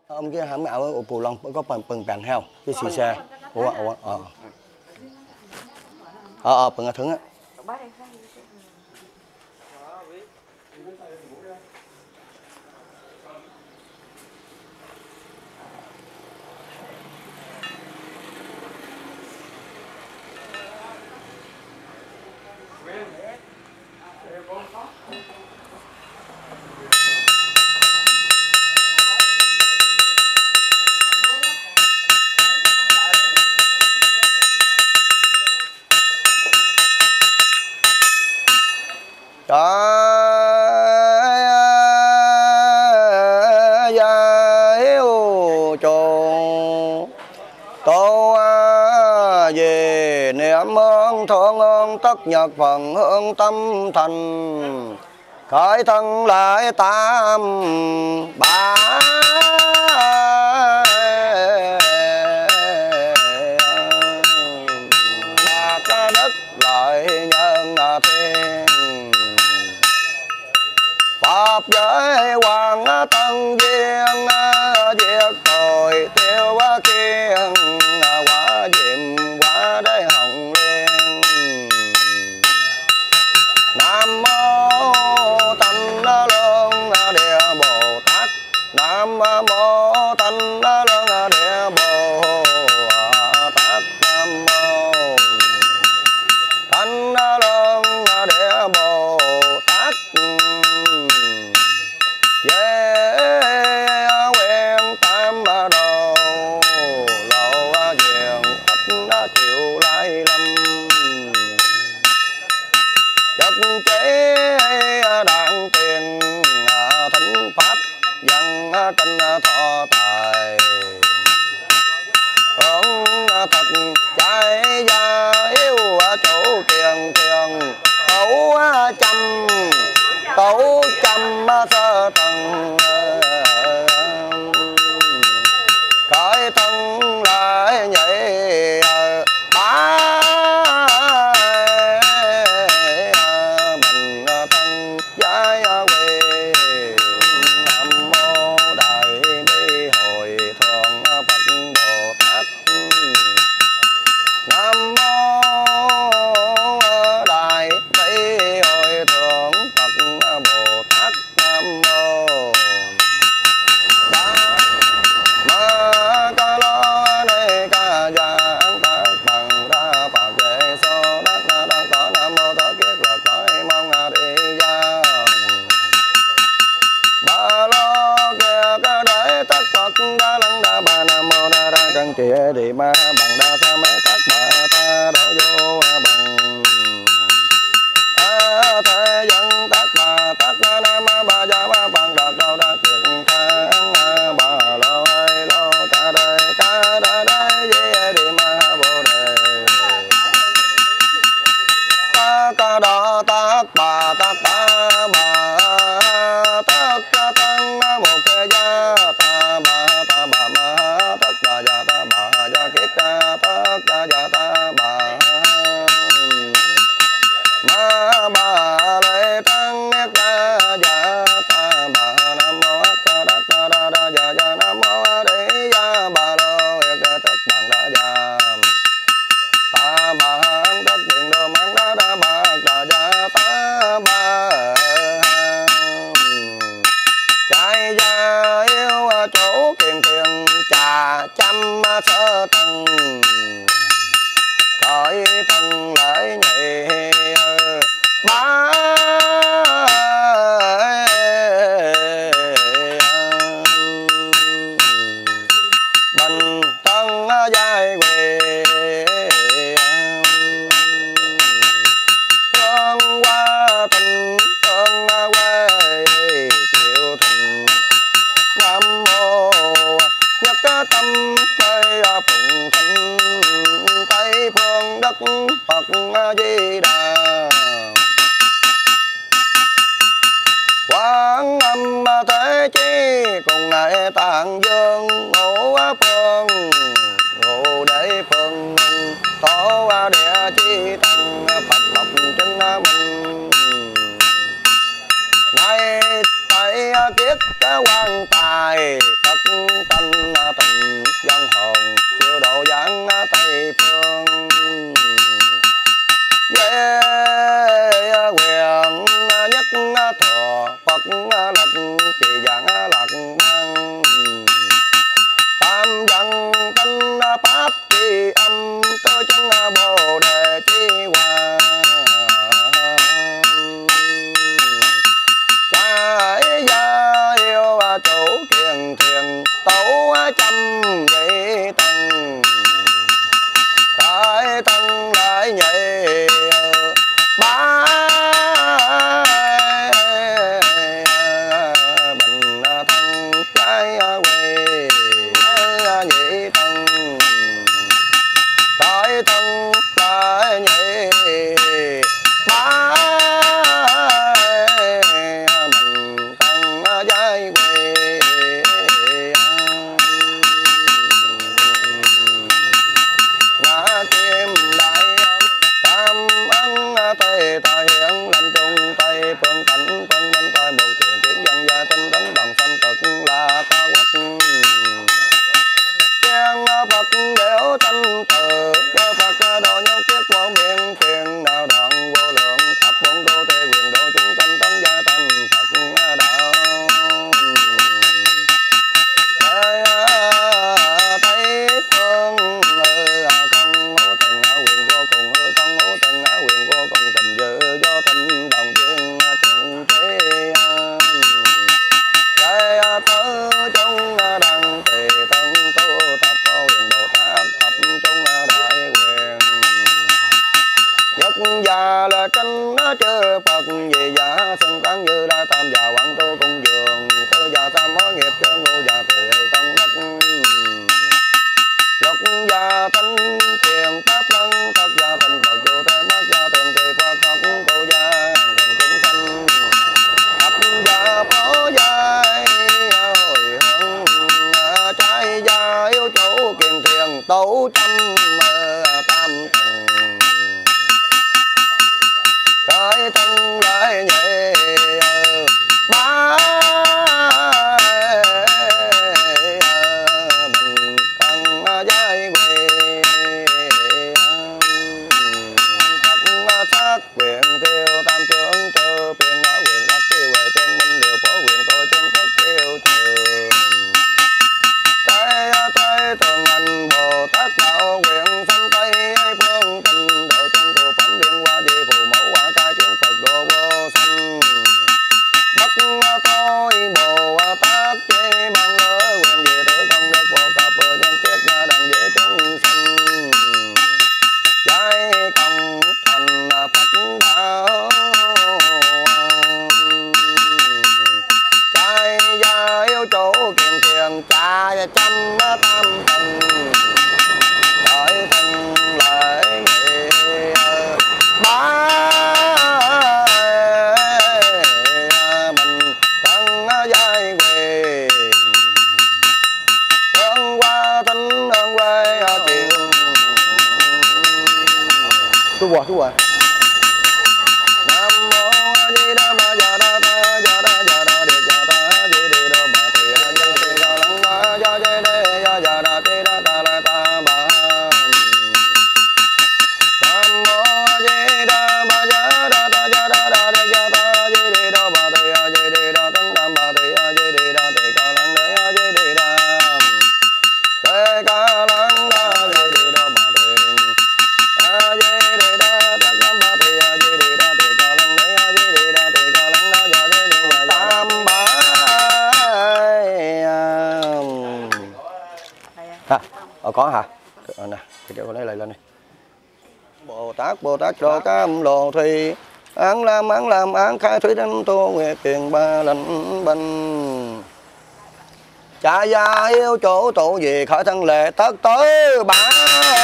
Ông kia hãm ảo ở Pù Long có bằng bàn heo cái xì xe. Ủa bằng thứng á. Tất nhật phần hương tâm thành khởi thân lại tam bá bạc đất lại nhân thiên pháp giới hoàng tân viên diệt tội tiêu kiên quả diệm quả đế hồng liên. Nam mô Thanh Lương Địa Bồ Tát. Nam mô Thanh Lương Địa Bồ Tát. Nam mô Thanh Lương Địa Bồ Tát. Về nguyện tam đồ lộ diện thích chịu lai lâm. Chất chế đặng tiền thính pháp dân kinh thọ tài hưởng thật trái gia yêu chủ truyền truyền tấu trăm sơ tầng khởi thân lại nhảy bá Giai quỳ. Nam mô Đại Bi Hội Thượng Phật Bồ Tát. Nam mô Đại Bi Hội Thượng Phật Bồ Tát. Nam mô Đa Ma Ca Lo Ni Ca Giang Tác Bằng Đa Phật Vệ Sô Đắc Đắc Có Nam mô Thọ Kiết Lực Cõi Mong Đi Gia Ba lo kia ca đại tất Phật đa lăng đa ba nam mô đa ra căn trịa đi ma bằng đa sa mê tất bà ta đổ vô bằng thế dân tất bà tất nam ba gia ba bằng đợt đâu đa kiệt thang bà lo ca đây dễ đi ma bồ đề ca đa tất bà tất bà tất tăng một cái gia ta bà ma tất gia ta bà gia kiết tất gia ta bà ma bà lệ tăng nhất gia ta bà nam mô đắc đa gia nam mô đi gia bà lô tất bằng đa gia ta bà tất tiền đồ mang đa bà gia ta bà trai gia yêu chỗ kiền thiền trà trăm sơ tầng cõi thân lại nhị bá bình tân giai quỳ thương qua tình thương quê chịu tình. Nam mô Nhất tâm Tây Phụng Thịnh Tây phương đất Phật Di Đà. Quán âm thế chi cùng ngài Tạng Dương ngũ phương ngũ đế phương tổ địa chi tăng Phật độc chân minh. Nay Tây kiết quan tài Phật thành trăm vậy tầng cái tầng lại nhảy ba mình thân trái quê nhị tầng cái tầng lại nhảy ba mình thân trái quê ngã kim đại tam ân tây tài hiện làm chung tây phương cảnh quân minh tài một truyền tiếng dân gia tinh tấn đồng sanh cực là ca quốc Trang Phật đểu thanh từ cho Phật độ nhân kiếp vô biên truyền đạo đoạn vô lượng khắp bốn đô tề quyền độ chúng sanh tấn gia thành Phật đạo Tây phương không ngũ từng quyền vô cùng không ngũ từng quyền vô cùng tình dự do tình đồng chuyên chuẩn chế Đại tứ chúng đăng tùy thân tu tập huyền Bồ Tát tập trung đại quyền Nhất già là canh chư Phật vì giả xưng tán như đa tam già quảng tu cung dường tư già tam mối nghiệp chớ ngu già tùy công đức Lục già thanh tiền pháp lân tất già thành Phật dù thế mát gia thường kỳ Phật học cụ gia thần chúng sanh thập gia phó giai hồi hướng trái gia yếu chủ kiền thiền tấu trăm tam tầng cái thân lại nhẹ ba mình thân giai quê Phật sát quyền theo tam trưởng trừ quyền ngã quyền đắc chi huệ chân minh điều phổ quyền tôi chân thất theo trường Tây thường hành Bồ Tát đạo nguyện sanh Tây phương tình độ chân tu phẩm liên hoa di phù mẫu quả cai kiến Phật độ vô sanh bất thôi Bồ Tát chế bằng ở quyền về tử công đức vô cập nhân kiếp gia đằng giữa chúng sanh giải công thành Phật đạo trai gia yếu chủ kiền thiền trai trăm tam tầng đại thân lại nghị ba mình thân giai quê ơn qua thánh ơn quê chiều Chú Hòa Nam mô A Di Đà Ma Già Đa Tha Già Đa Già Đa Đề Già Đa Di Đề Đô Bà Tỳ A Di Tỳ Đà Lăng Đa Già Di Đê Già Già Đa Tỳ Đà Ta La Ta Bà Nam mô A Di Đà Ma Già Đa Tha Già Đa Đa Đề Già Đa Di Đề Đô Bà Tỳ A Di Đề Đà Tăng Đàm Bà Tỳ A Di Đề Đà Tỳ Ca Lăng Đế A Di Đề Đà Tê Ca Lăng Đa Di Đề Đô Bà Tỳ A Di Đề Đà Tắc Đàm Bà Tỳ A Di Đề Đà Tỳ Ca Lăng Đế A Di Đề Đà Tỳ Ca Lăng Đa Già Di Đề Đà Tam Bá có hả? Nè, cái con lấy lại lên đi. Bồ Tát đồ cam lộ thủy án làm án khai thủy đến tu nguyệt tiền ba lệnh bình cha gia yêu chỗ tụ gì khởi thân lệ tất tới bá